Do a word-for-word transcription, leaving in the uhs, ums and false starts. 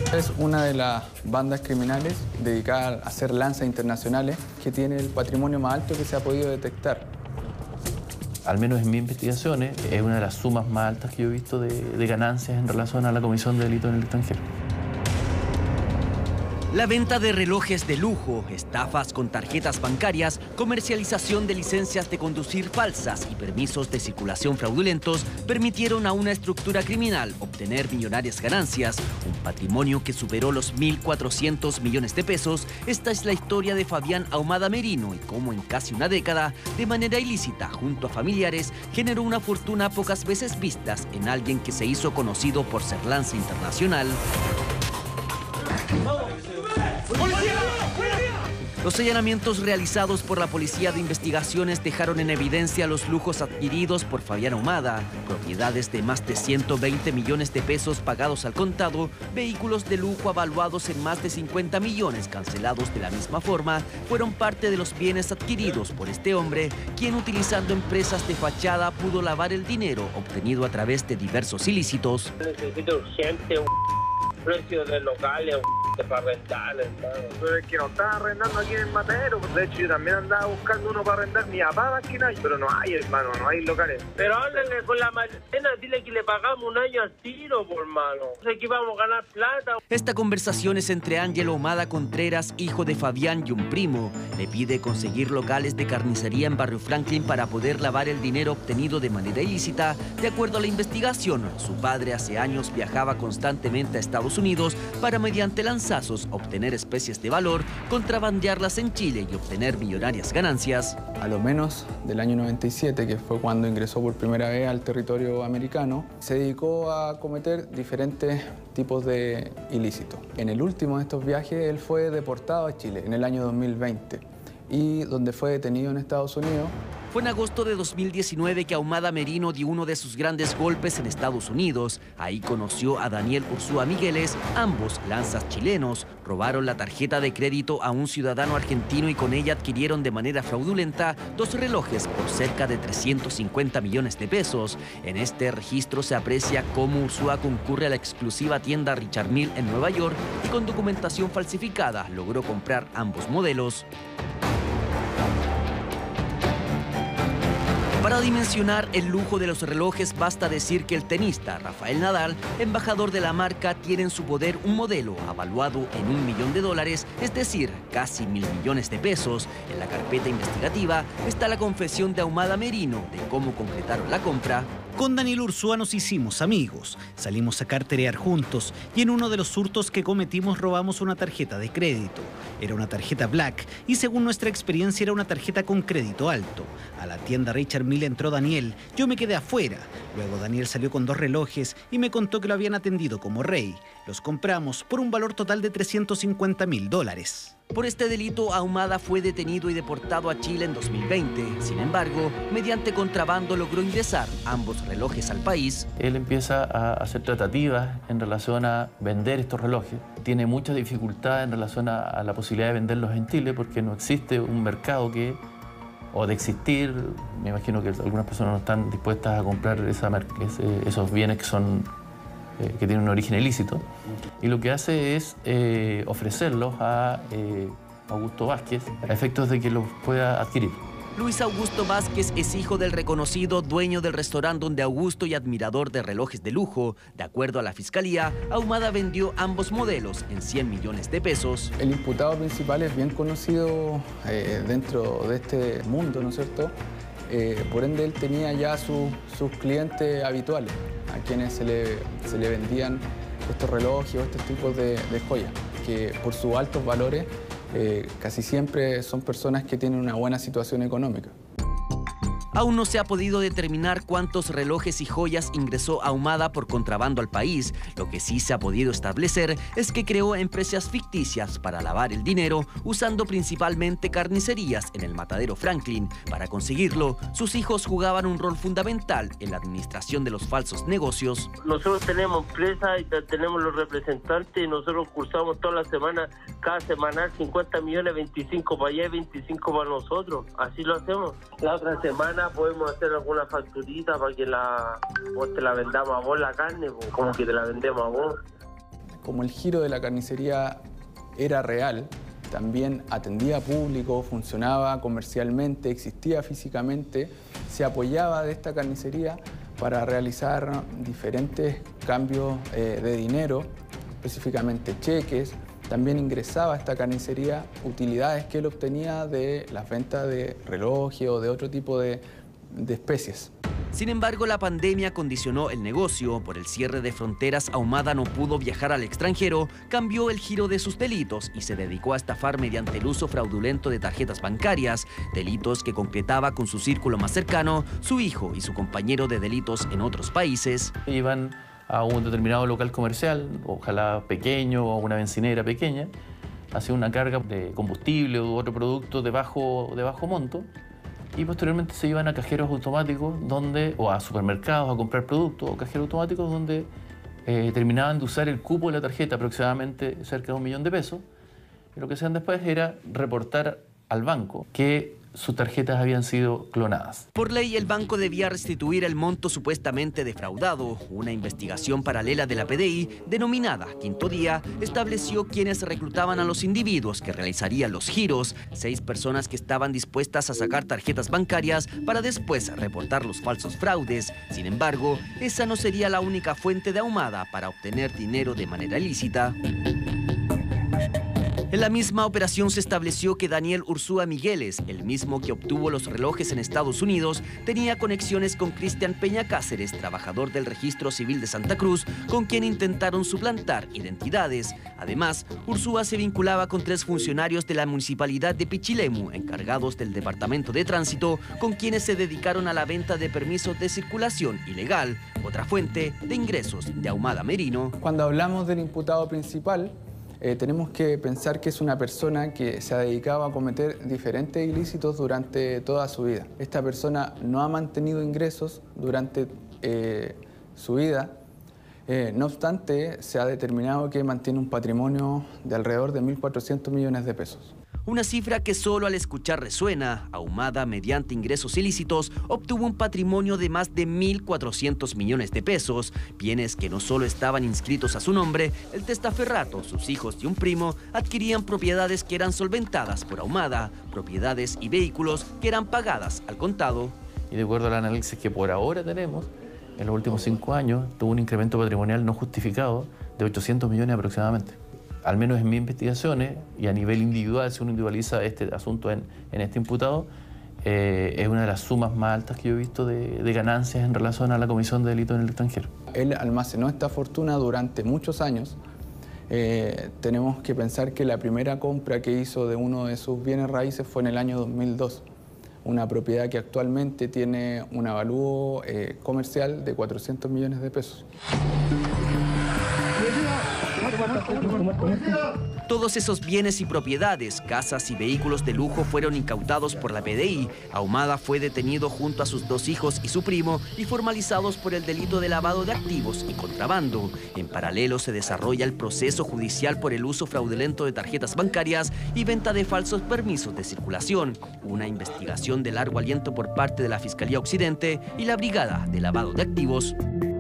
Es una de las bandas criminales dedicada a hacer lanzas internacionales que tiene el patrimonio más alto que se ha podido detectar. Al menos en mis investigaciones, es una de las sumas más altas que yo he visto de, de ganancias en relación a la comisión de delitos en el extranjero. La venta de relojes de lujo, estafas con tarjetas bancarias, comercialización de licencias de conducir falsas y permisos de circulación fraudulentos permitieron a una estructura criminal obtener millonarias ganancias, un patrimonio que superó los mil cuatrocientos millones de pesos. Esta es la historia de Fabián Ahumada Merino y cómo en casi una década, de manera ilícita, junto a familiares, generó una fortuna pocas veces vistas en alguien que se hizo conocido por ser lanza internacional. Los allanamientos realizados por la Policía de Investigaciones dejaron en evidencia los lujos adquiridos por Fabián Ahumada, propiedades de más de ciento veinte millones de pesos pagados al contado, vehículos de lujo avaluados en más de cincuenta millones cancelados de la misma forma, fueron parte de los bienes adquiridos por este hombre, quien utilizando empresas de fachada pudo lavar el dinero obtenido a través de diversos ilícitos. Necesito urgente un precio de locales para rentar, hermano. Pero es que no estaba arrendando aquí en el matadero. De hecho, yo también andaba buscando uno para arrendar. Mi papá más que nadie. Pero no hay, hermano, no hay locales. Pero háblale con la Marcena, dile que le pagamos un año al tiro, por hermano. Sé que vamos a ganar plata. Esta conversación es entre Ángelo Ahumada Contreras, hijo de Fabián, y un primo. Le pide conseguir locales de carnicería en Barrio Franklin para poder lavar el dinero obtenido de manera ilícita. De acuerdo a la investigación, su padre hace años viajaba constantemente a Estados Unidos para, mediante lanzamientos, obtener especies de valor, contrabandearlas en Chile y obtener millonarias ganancias. A lo menos del año noventa y siete, que fue cuando ingresó por primera vez al territorio americano, se dedicó a cometer diferentes tipos de ilícitos. En el último de estos viajes, él fue deportado a Chile en el año dos mil veinte y donde fue detenido en Estados Unidos. Fue en agosto de dos mil diecinueve que Ahumada Merino dio uno de sus grandes golpes en Estados Unidos. Ahí conoció a Daniel Ursúa Migueles, ambos lanzas chilenos. Robaron la tarjeta de crédito a un ciudadano argentino y con ella adquirieron de manera fraudulenta dos relojes por cerca de trescientos cincuenta millones de pesos. En este registro se aprecia cómo Ursúa concurre a la exclusiva tienda Richard Mille en Nueva York y con documentación falsificada logró comprar ambos modelos. Para dimensionar el lujo de los relojes, basta decir que el tenista Rafael Nadal, embajador de la marca, tiene en su poder un modelo avaluado en un millón de dólares, es decir, casi mil millones de pesos. En la carpeta investigativa está la confesión de Ahumada Merino de cómo concretaron la compra. Con Daniel Ursúa nos hicimos amigos, salimos a carterear juntos y en uno de los hurtos que cometimos robamos una tarjeta de crédito. Era una tarjeta Black y según nuestra experiencia era una tarjeta con crédito alto. A la tienda Richard Mille entró Daniel, yo me quedé afuera. Luego Daniel salió con dos relojes y me contó que lo habían atendido como rey. Los compramos por un valor total de trescientos cincuenta mil dólares. Por este delito, Ahumada fue detenido y deportado a Chile en dos mil veinte. Sin embargo, mediante contrabando logró ingresar ambos relojes al país. Él empieza a hacer tratativas en relación a vender estos relojes. Tiene mucha dificultad en relación a, a la posibilidad de venderlos en Chile porque no existe un mercado que, o de existir, me imagino que algunas personas no están dispuestas a comprar esa, ese, esos bienes que son Eh, que tiene un origen ilícito, y lo que hace es eh, ofrecerlos a eh, Augusto Vázquez a efectos de que los pueda adquirir. Luis Augusto Vázquez es hijo del reconocido dueño del restaurante Donde Augusto y admirador de relojes de lujo. De acuerdo a la fiscalía, Ahumada vendió ambos modelos en cien millones de pesos. El imputado principal es bien conocido eh, dentro de este mundo, ¿no es cierto? Eh, por ende, él tenía ya su, sus clientes habituales, a quienes se le, se le vendían estos relojes o estos tipos de, de joyas, que por sus altos valores eh, casi siempre son personas que tienen una buena situación económica. Aún no se ha podido determinar cuántos relojes y joyas ingresó Ahumada por contrabando al país. Lo que sí se ha podido establecer es que creó empresas ficticias para lavar el dinero, usando principalmente carnicerías en el matadero Franklin. Para conseguirlo, sus hijos jugaban un rol fundamental en la administración de los falsos negocios. Nosotros tenemos empresas y tenemos los representantes y nosotros cursamos toda la semana, cada semanal, cincuenta millones, veinticinco para allá y veinticinco para nosotros. Así lo hacemos. La otra semana podemos hacer alguna facturita para que la, vos te la vendamos a vos la carne, como que te la vendemos a vos. como el giro de la carnicería era real, también atendía público, funcionaba comercialmente, existía físicamente, se apoyaba de esta carnicería para realizar diferentes cambios eh, de dinero, específicamente cheques. También ingresaba a esta carnicería utilidades que él obtenía de las ventas de relojes o de otro tipo de, de especies. Sin embargo, la pandemia condicionó el negocio. Por el cierre de fronteras, Ahumada no pudo viajar al extranjero, cambió el giro de sus delitos y se dedicó a estafar mediante el uso fraudulento de tarjetas bancarias, delitos que concretaba con su círculo más cercano, su hijo y su compañero de delitos en otros países. Iban a un determinado local comercial, ojalá pequeño o una bencinera pequeña, hacían una carga de combustible u otro producto de bajo, de bajo monto, y posteriormente se iban a cajeros automáticos donde, o a supermercados a comprar productos, o cajeros automáticos donde eh, terminaban de usar el cupo de la tarjeta, aproximadamente cerca de un millón de pesos, y lo que hacían después era reportar al banco que sus tarjetas habían sido clonadas. Por ley, el banco debía restituir el monto supuestamente defraudado. Una investigación paralela de la P D I, denominada Quinto Día, estableció quienes reclutaban a los individuos que realizarían los giros, seis personas que estaban dispuestas a sacar tarjetas bancarias para después reportar los falsos fraudes. Sin embargo, esa no sería la única fuente de Ahumada para obtener dinero de manera ilícita. En la misma operación se estableció que Daniel Ursúa Migueles, el mismo que obtuvo los relojes en Estados Unidos, tenía conexiones con Cristian Peña Cáceres, trabajador del Registro Civil de Santa Cruz, con quien intentaron suplantar identidades. Además, Ursúa se vinculaba con tres funcionarios de la Municipalidad de Pichilemu, encargados del Departamento de Tránsito, con quienes se dedicaron a la venta de permisos de circulación ilegal, otra fuente de ingresos de Ahumada Merino. Cuando hablamos del imputado principal, Eh, tenemos que pensar que es una persona que se ha dedicado a cometer diferentes ilícitos durante toda su vida. Esta persona no ha mantenido ingresos durante eh, su vida. Eh, no obstante, se ha determinado que mantiene un patrimonio de alrededor de mil cuatrocientos millones de pesos. Una cifra que solo al escuchar resuena. Ahumada, mediante ingresos ilícitos, obtuvo un patrimonio de más de mil cuatrocientos millones de pesos, bienes que no solo estaban inscritos a su nombre, el testaferrato, sus hijos y un primo adquirían propiedades que eran solventadas por Ahumada, propiedades y vehículos que eran pagadas al contado. Y de acuerdo al análisis que por ahora tenemos, en los últimos cinco años tuvo un incremento patrimonial no justificado de ochocientos millones aproximadamente. Al menos en mis investigaciones y a nivel individual, si uno individualiza este asunto en, en este imputado, eh, es una de las sumas más altas que yo he visto de, de ganancias en relación a la comisión de delitos en el extranjero. Él almacenó esta fortuna durante muchos años. Eh, tenemos que pensar que la primera compra que hizo de uno de sus bienes raíces fue en el año dos mil dos. Una propiedad que actualmente tiene un avalúo eh, comercial de cuatrocientos millones de pesos. Todos esos bienes y propiedades, casas y vehículos de lujo fueron incautados por la P D I. Ahumada fue detenido junto a sus dos hijos y su primo y formalizados por el delito de lavado de activos y contrabando. En paralelo se desarrolla el proceso judicial por el uso fraudulento de tarjetas bancarias y venta de falsos permisos de circulación. Una investigación de largo aliento por parte de la Fiscalía Occidente y la Brigada de Lavado de Activos.